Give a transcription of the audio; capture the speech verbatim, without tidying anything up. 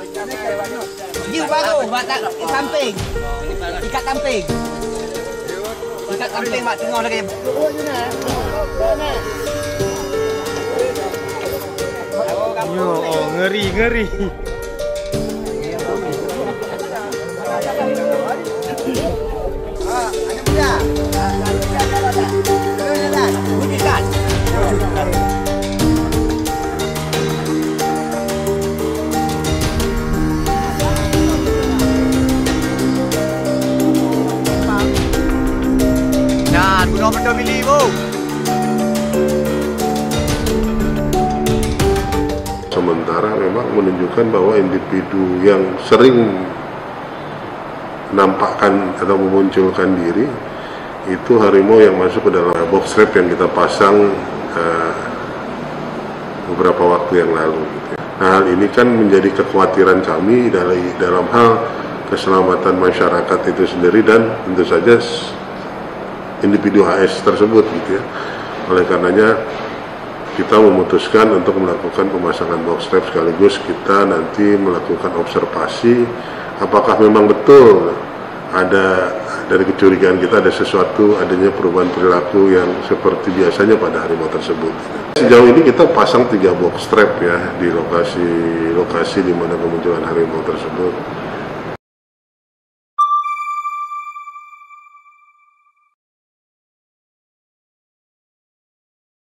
Jiu baru, buat tak samping. Ikat samping. Ikat samping, mak tengah lagi. Yo, oh, ngeri, ngeri. Ah, ada muda. Bunyikan. Nah, benar-benar pilih, Bu. Sementara memang menunjukkan bahwa individu yang sering menampakkan atau memunculkan diri itu harimau yang masuk ke dalam box trap yang kita pasang uh, beberapa waktu yang lalu gitu ya. Nah, hal ini kan menjadi kekhawatiran kami dari dalam hal keselamatan masyarakat itu sendiri dan tentu saja individu H S tersebut gitu ya. Oleh karenanya kita memutuskan untuk melakukan pemasangan box trap sekaligus kita nanti melakukan observasi apakah memang betul ada dari kecurigaan kita ada sesuatu adanya perubahan perilaku yang seperti biasanya pada harimau tersebut. Sejauh ini kita pasang tiga box trap ya di lokasi-lokasi di mana kemunculan harimau tersebut.